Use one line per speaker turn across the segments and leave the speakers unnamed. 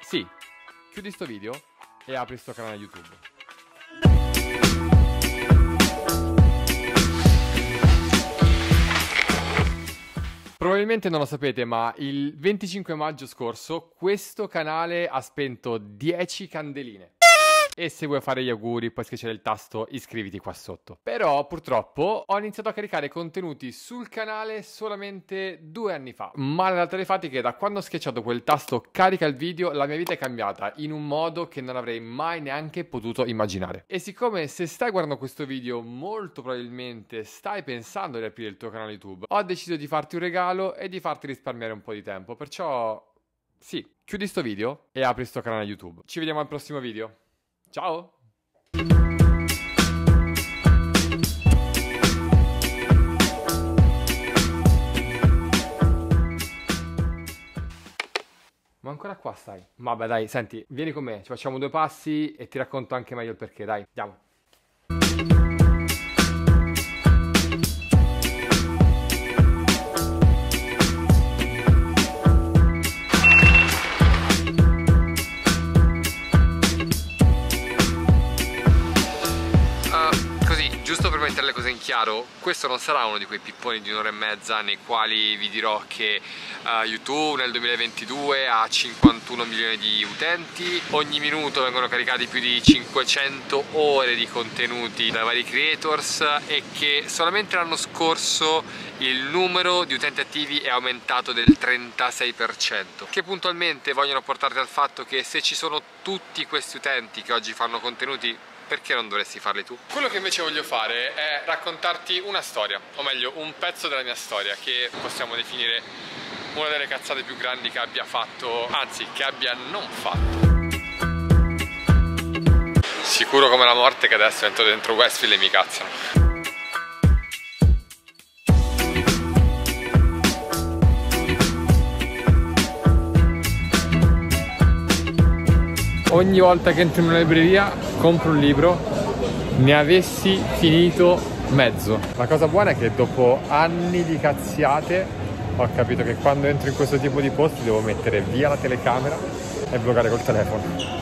Sì, chiudi sto video e apri sto canale YouTube. Probabilmente non lo sapete, ma il 25 maggio scorso questo canale ha spento 10 candeline. E se vuoi fare gli auguri puoi schiacciare il tasto iscriviti qua sotto. Però purtroppo ho iniziato a caricare contenuti sul canale solamente 2 anni fa. Ma la realtà dei fatti è che da quando ho schiacciato quel tasto carica il video la mia vita è cambiata in un modo che non avrei mai neanche potuto immaginare. E siccome se stai guardando questo video molto probabilmente stai pensando di aprire il tuo canale YouTube, ho deciso di farti un regalo e di farti risparmiare un po' di tempo. Perciò sì, chiudi sto video e apri sto canale YouTube. Ci vediamo al prossimo video. Ciao! Ma ancora qua stai? Vabbè dai, senti, vieni con me, ci facciamo 2 passi e ti racconto anche meglio il perché, dai, andiamo. Giusto per mettere le cose in chiaro, questo non sarà uno di quei pipponi di un'ora e mezza nei quali vi dirò che YouTube nel 2022 ha 51 milioni di utenti, ogni minuto vengono caricati più di 500 ore di contenuti dai vari creators e che solamente l'anno scorso il numero di utenti attivi è aumentato del 36%, che puntualmente vogliono portarti al fatto che se ci sono tutti questi utenti che oggi fanno contenuti, perché non dovresti farli tu? Quello che invece voglio fare è raccontarti una storia, o meglio un pezzo della mia storia, che possiamo definire una delle cazzate più grandi che abbia fatto, anzi che abbia non fatto. Sicuro come la morte che adesso entro dentro Westfield e mi cazzano. Ogni volta che entro in una libreria compro un libro, ne avessi finito mezzo. La cosa buona è che dopo anni di cazziate ho capito che quando entro in questo tipo di posti devo mettere via la telecamera e vloggare col telefono.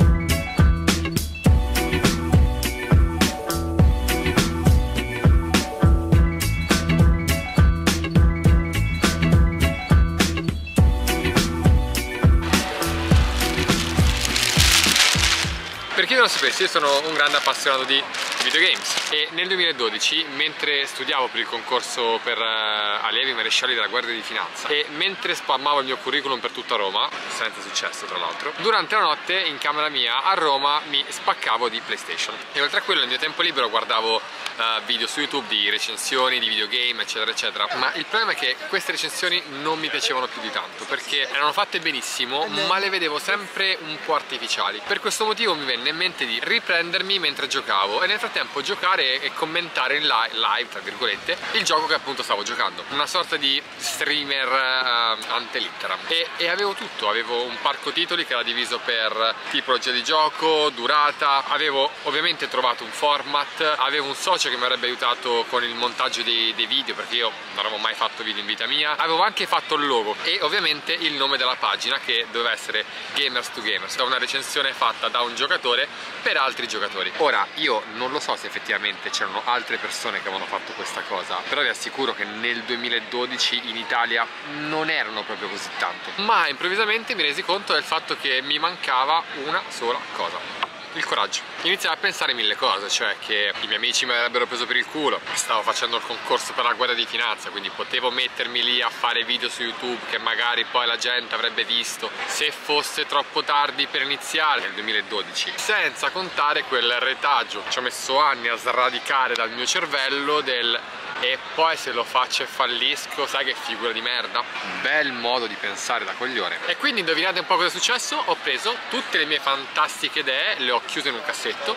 Per chi non lo sapesse, io sono un grande appassionato di videogames e nel 2012, mentre studiavo per il concorso per allievi marescialli della Guardia di Finanza e mentre spammavo il mio curriculum per tutta Roma, senza successo tra l'altro, durante la notte in camera mia a Roma mi spaccavo di PlayStation e oltre a quello nel mio tempo libero guardavo video su YouTube di recensioni di videogame eccetera eccetera, ma il problema è che queste recensioni non mi piacevano più di tanto perché erano fatte benissimo ma le vedevo sempre un po' artificiali. Per questo motivo mi venne in mente di riprendermi mentre giocavo e nel frattempo giocare e commentare in live tra virgolette il gioco che appunto stavo giocando, una sorta di streamer ante litteram e avevo tutto, avevo un parco titoli che era diviso per tipologia di gioco, durata, avevo ovviamente trovato un format, avevo un socio che mi avrebbe aiutato con il montaggio dei video perché io non avevo mai fatto video in vita mia, avevo anche fatto il logo e ovviamente il nome della pagina che doveva essere Gamers to Gamers, una recensione fatta da un giocatore per altri giocatori. Ora io non lo so se effettivamente c'erano altre persone che avevano fatto questa cosa, però vi assicuro che nel 2012 in Italia non erano proprio così tante, ma improvvisamente mi resi conto del fatto che mi mancava una sola cosa: il coraggio. Iniziai a pensare mille cose, cioè che i miei amici mi avrebbero preso per il culo, stavo facendo il concorso per la Guardia di Finanza, quindi potevo mettermi lì a fare video su YouTube che magari poi la gente avrebbe visto se fosse troppo tardi per iniziare nel 2012, senza contare quel retaggio. Ci ho messo anni a sradicare dal mio cervello del e poi se lo faccio e fallisco, sai che figura di merda? Bel modo di pensare da coglione. E quindi indovinate un po' cosa è successo? Ho preso tutte le mie fantastiche idee, le ho chiuse in un cassetto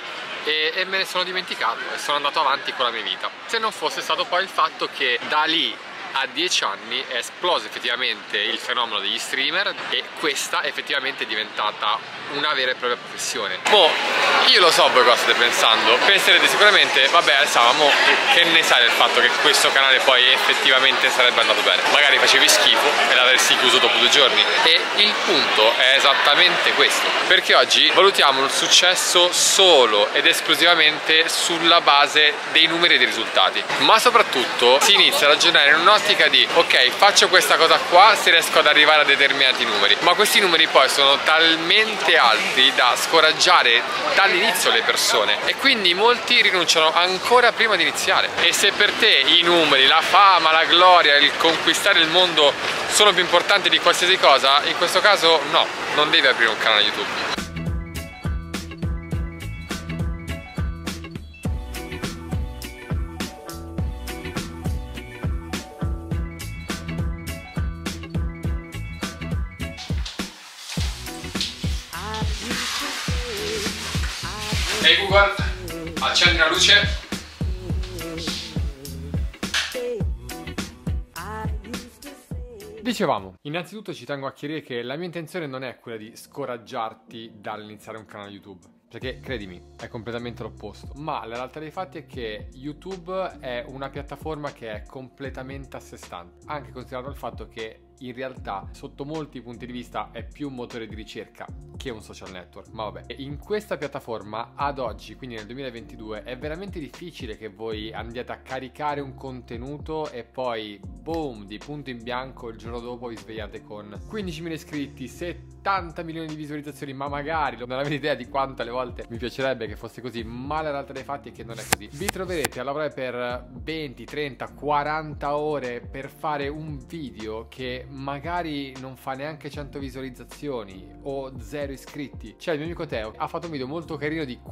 e me ne sono dimenticato e sono andato avanti con la mia vita. Se non fosse stato poi il fatto che da lì a 10 anni è esploso effettivamente il fenomeno degli streamer e questa effettivamente è diventata una vera e propria professione. Io lo so voi cosa state pensando, penserete sicuramente vabbè Alessandro, che ne sai del fatto che questo canale poi effettivamente sarebbe andato bene? Magari facevi schifo e l'avresti chiuso dopo 2 giorni. E il punto è esattamente questo, perché oggi valutiamo il successo solo ed esclusivamente sulla base dei numeri e dei risultati, ma soprattutto si inizia a ragionare in un'ottica di ok, faccio questa cosa qua se riesco ad arrivare a determinati numeri, ma questi numeri poi sono talmente alti da scoraggiare dall'inizio le persone e quindi molti rinunciano ancora prima di iniziare. E se per te i numeri, la fama, la gloria, il conquistare il mondo sono più importanti di qualsiasi cosa, in questo caso no, non devi aprire un canale YouTube. Ehi Google, accendi la luce. Dicevamo, innanzitutto ci tengo a chiarire che la mia intenzione non è quella di scoraggiarti dall'iniziare un canale YouTube, perché credimi, è completamente l'opposto. Ma la realtà dei fatti è che YouTube è una piattaforma che è completamente a sé stante, anche considerato il fatto che in realtà sotto molti punti di vista è più un motore di ricerca che un social network, ma vabbè. In questa piattaforma ad oggi, quindi nel 2022, è veramente difficile che voi andiate a caricare un contenuto e poi boom, di punto in bianco il giorno dopo vi svegliate con 15.000 iscritti, 70 milioni di visualizzazioni, ma magari non avete idea di quante alle volte mi piacerebbe che fosse così, ma la realtà dei fatti è che non è così. Vi troverete a lavorare per 20, 30, 40 ore per fare un video che magari non fa neanche 100 visualizzazioni o 0 iscritti. Cioè il mio amico Teo ha fatto un video molto carino di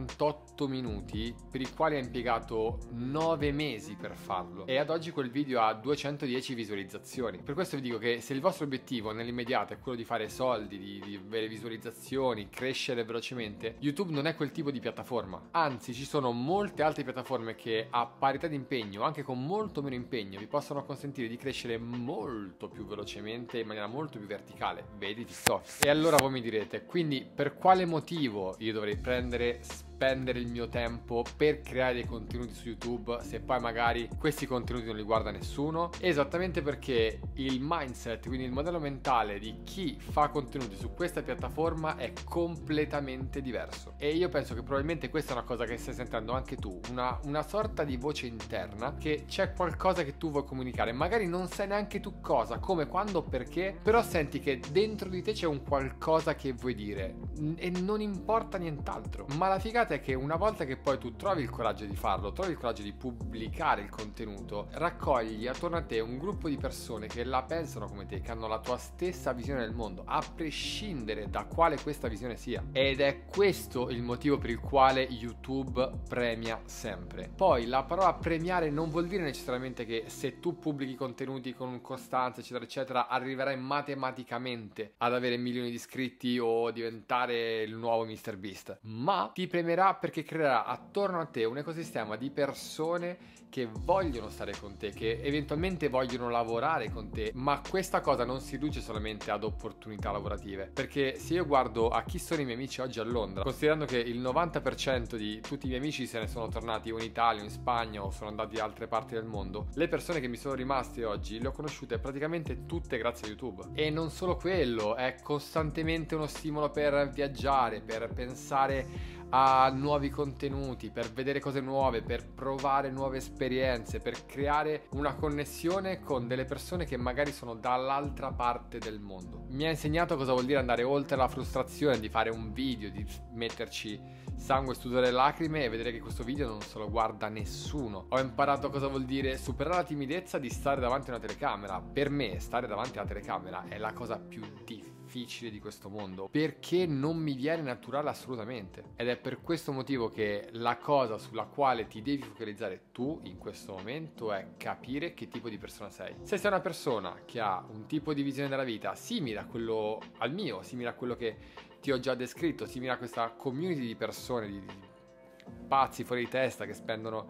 48 minuti per i quali ha impiegato 9 mesi per farlo e ad oggi quel video ha 210 visualizzazioni. Per questo vi dico che se il vostro obiettivo nell'immediato è quello di fare soldi, di avere visualizzazioni, crescere velocemente, YouTube non è quel tipo di piattaforma. Anzi, ci sono molte altre piattaforme che a parità di impegno, anche con molto meno impegno, vi possono consentire di crescere molto più velocemente in maniera molto più verticale. Vedi TikTok. E allora voi mi direte, quindi per quale motivo io dovrei spendere il mio tempo per creare dei contenuti su YouTube se poi magari questi contenuti non li guarda nessuno? Esattamente perché il mindset, quindi il modello mentale di chi fa contenuti su questa piattaforma è completamente diverso. E io penso che probabilmente questa è una cosa che stai sentendo anche tu, una sorta di voce interna, che c'è qualcosa che tu vuoi comunicare, magari non sai neanche tu cosa, come, quando, perché, però senti che dentro di te c'è un qualcosa che vuoi dire e non importa nient'altro. Ma la figata è che una volta che poi tu trovi il coraggio di farlo, trovi il coraggio di pubblicare il contenuto, raccogli attorno a te un gruppo di persone che la pensano come te, che hanno la tua stessa visione del mondo, a prescindere da quale questa visione sia. Ed è questo il motivo per il quale YouTube premia sempre. Poi la parola premiare non vuol dire necessariamente che se tu pubblichi contenuti con costanza eccetera eccetera arriverai matematicamente ad avere milioni di iscritti o diventare il nuovo MrBeast, ma ti premierà perché creerà attorno a te un ecosistema di persone che vogliono stare con te, che eventualmente vogliono lavorare con te, ma questa cosa non si riduce solamente ad opportunità lavorative, perché se io guardo a chi sono i miei amici oggi a Londra, considerando che il 90% di tutti i miei amici se ne sono tornati o in Italia o in Spagna o sono andati da altre parti del mondo, le persone che mi sono rimaste oggi le ho conosciute praticamente tutte grazie a YouTube. E non solo quello, è costantemente uno stimolo per viaggiare, per pensare a nuovi contenuti, per vedere cose nuove, per provare nuove esperienze, per creare una connessione con delle persone che magari sono dall'altra parte del mondo. Mi ha insegnato cosa vuol dire andare oltre la frustrazione di fare un video, di metterci sangue, sudore e lacrime e vedere che questo video non se lo guarda nessuno. Ho imparato cosa vuol dire superare la timidezza di stare davanti a una telecamera. Per me stare davanti alla telecamera è la cosa più difficile di questo mondo, perché non mi viene naturale assolutamente, ed è per questo motivo che la cosa sulla quale ti devi focalizzare tu in questo momento è capire che tipo di persona sei. Se sei una persona che ha un tipo di visione della vita simile a quello al mio, simile a quello che ti ho già descritto, simile a questa community di persone, di pazzi fuori di testa che spendono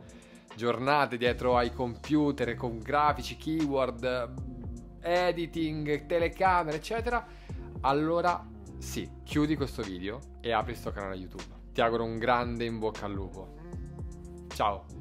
giornate dietro ai computer con grafici, keyword, editing, telecamere, eccetera, allora sì, chiudi questo video e apri sto canale YouTube. Ti auguro un grande in bocca al lupo. Ciao!